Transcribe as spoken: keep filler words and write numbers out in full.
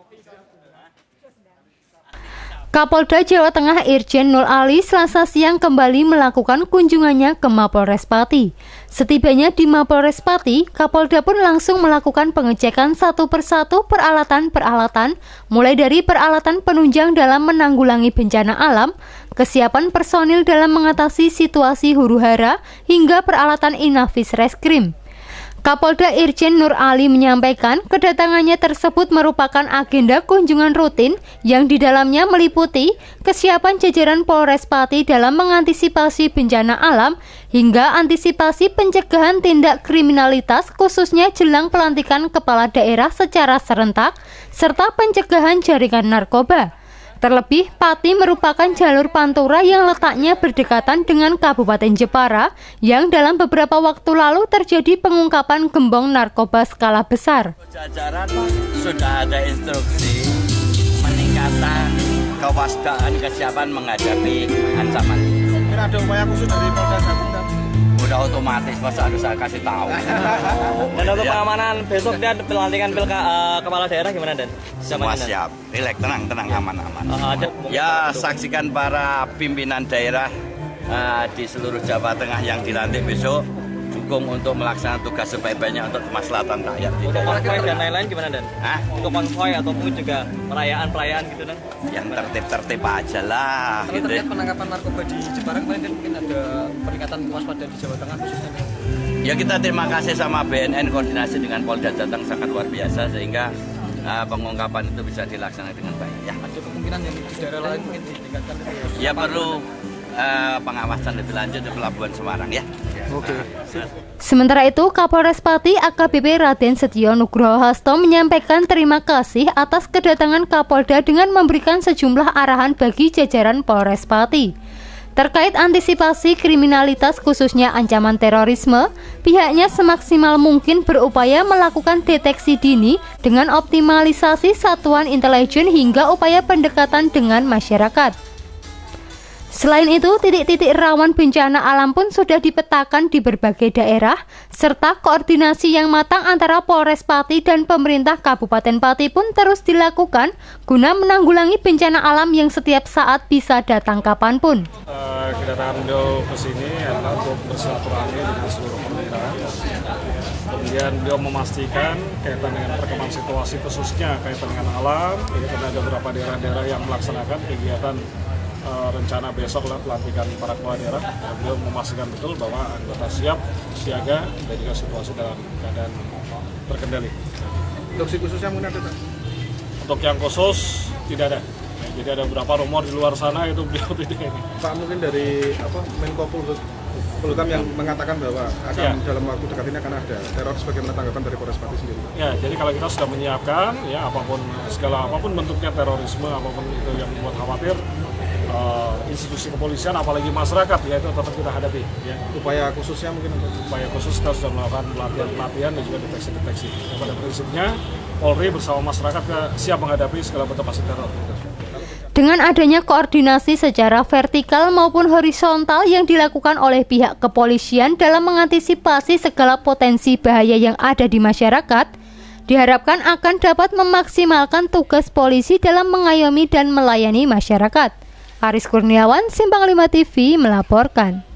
Kapolda Jawa Tengah Irjen Nur Ali Selasa siang kembali melakukan kunjungannya ke Mapolres Pati. Setibanya di Mapolres Pati, Kapolda pun langsung melakukan pengecekan satu persatu peralatan-peralatan, mulai dari peralatan penunjang dalam menanggulangi bencana alam, kesiapan personil dalam mengatasi situasi huru-hara, hingga peralatan Inafis Reskrim. Kapolda Irjen Nur Ali menyampaikan kedatangannya tersebut merupakan agenda kunjungan rutin yang di dalamnya meliputi kesiapan jajaran Polres Pati dalam mengantisipasi bencana alam hingga antisipasi pencegahan tindak kriminalitas khususnya jelang pelantikan kepala daerah secara serentak serta pencegahan jaringan narkoba. Terlebih, Pati merupakan jalur pantura yang letaknya berdekatan dengan Kabupaten Jepara yang dalam beberapa waktu lalu terjadi pengungkapan gembong narkoba skala besar. Jajaran sudah ada instruksi meningkatkan kewaspadaan kesiapan menghadapi ancaman. Kira ada upaya khusus dari Polda Jatim? Udah otomatis, masa harus saya kasih tahu. Dan untuk pengamanan besok dia pelantikan pilka, uh, kepala daerah gimana Dan? Semua siap, rileks, tenang, tenang, aman, aman. Uh, ada, ya saksikan para pimpinan daerah uh, di seluruh Jawa Tengah yang dilantik besok, dukung untuk melaksanakan tugas sebaik-baiknya untuk kemaslahatan rakyat. Untuk konvoy dan lain-lain gimana Dan? Hah? Untuk konvoy ataupun juga perayaan-perayaan gitu Dan? Yang tertib-tertib aja lah. Kalau gitu. terkait penangkapan narkoba di Jepara kemarin mungkin ada peningkatan kewaspadaan di Jawa Tengah khususnya. Ya kita terima kasih sama B N N, koordinasi dengan Polda Jateng sangat luar biasa sehingga uh, pengungkapan itu bisa dilaksanakan dengan baik. Ya. Ada kemungkinan yang di daerah lain mungkin ditingkatkan itu. Ya perlu uh, pengawasan lebih lanjut di Pelabuhan Semarang ya. Oke. Sementara itu, Kapolres Pati A K B P Raden Setio Nugroho Hasto menyampaikan terima kasih atas kedatangan Kapolda dengan memberikan sejumlah arahan bagi jajaran Polres Pati. Terkait antisipasi kriminalitas khususnya ancaman terorisme, pihaknya semaksimal mungkin berupaya melakukan deteksi dini dengan optimalisasi satuan intelijen hingga upaya pendekatan dengan masyarakat. Selain itu, titik-titik rawan bencana alam pun sudah dipetakan di berbagai daerah, serta koordinasi yang matang antara Polres Pati dan pemerintah Kabupaten Pati pun terus dilakukan guna menanggulangi bencana alam yang setiap saat bisa datang kapanpun. Uh, kedatangan beliau ke sini adalah untuk bersilaturahmi dengan seluruh pemerintahan. Kemudian beliau memastikan kaitan dengan perkembangan situasi khususnya kaitan dengan alam, karena ada beberapa daerah-daerah yang melaksanakan kegiatan Uh, rencana besok lah pelantikan para kepala daerah. Nah, beliau memastikan betul bahwa anggota siap, siaga, dan juga situasi dalam keadaan terkendali. Instruksi khususnya mungkin ada Pak? Untuk yang khusus tidak ada. Ya, jadi ada beberapa rumor di luar sana itu beliau tidak ini. Pak mungkin dari apa Menko Polhukam yang mengatakan bahwa akan ya. dalam waktu dekat ini akan ada teror sebagaimana tanggapan dari Polres Pati sendiri. Ya, jadi kalau kita sudah menyiapkan ya apapun segala apapun bentuknya terorisme apapun itu yang membuat khawatir. Uh, institusi kepolisian apalagi masyarakat ya itu tetap kita hadapi ya. Upaya khususnya mungkin upaya khusus kita sudah melakukan pelatihan-pelatihan dan juga deteksi-deteksi. Pada prinsipnya Polri bersama masyarakat siap menghadapi segala bentuk aksi teror. Dengan adanya koordinasi secara vertikal maupun horizontal yang dilakukan oleh pihak kepolisian dalam mengantisipasi segala potensi bahaya yang ada di masyarakat, diharapkan akan dapat memaksimalkan tugas polisi dalam mengayomi dan melayani masyarakat. Aris Kurniawan, Simpang lima T V melaporkan.